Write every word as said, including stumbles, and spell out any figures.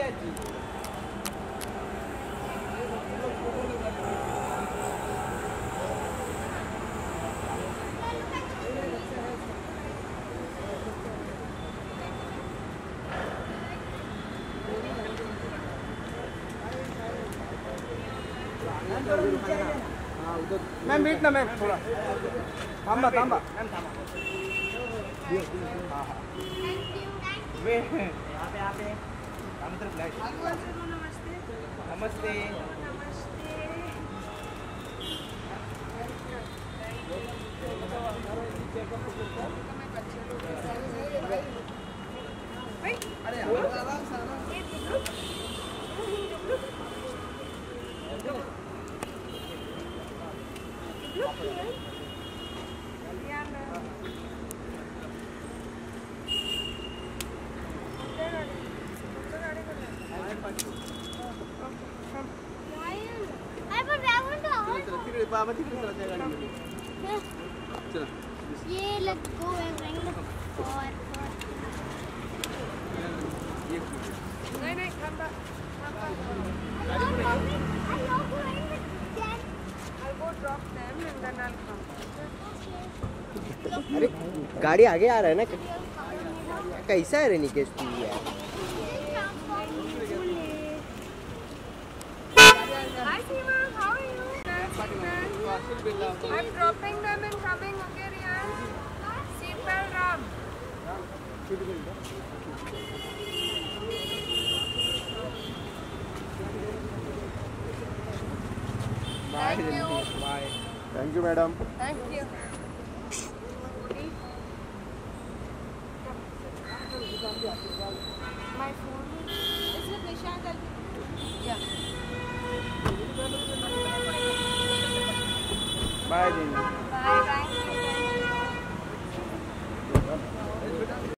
Ma'am wait ना ma'am थोड़ा थांबा थांबा मैम थांबा वे यहाँ पे यहाँ पे हम तरफ लाइट नमस्ते नमस्ते अरे ये लेट्स गो एंड और नहीं नहीं come back come back I'll go drop them and then I'll come. अरे गाड़ी आगे आ रहा है ना कैसा है रे निकेश तू यार Hi Seema, how are you? I'm dropping them and coming, okay Riyan? Seatbelt Ram. Thank you. Bye thank you madam Thank you. My phone. Is it Nishant? Yeah. Bye दीदी Bye bye.